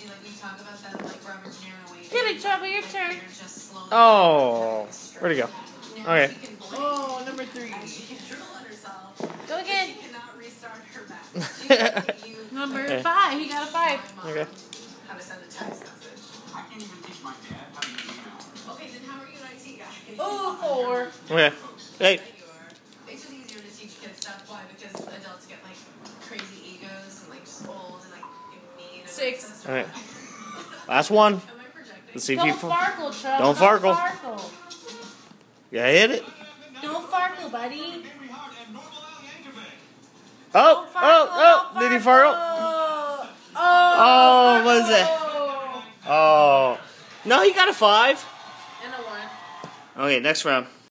Get it, Chubby, your turn. Oh, where'd he go? Okay. Oh, number 3. Go again. Number 5. He got a 5. Okay. Oh, 4. Okay. Hey. It's just easier to teach kids stuff. Why? Because adults get like crazy egos and like just old and like mean. 6. All right. Last one. Let's see if you. Don't farkle, Chubb. Don't farkle. Yeah, hit it. Don't farkle, buddy. Oh! Did he farkle? Oh, what is it? Oh. No, he got a 5. And a 1. Okay, next round.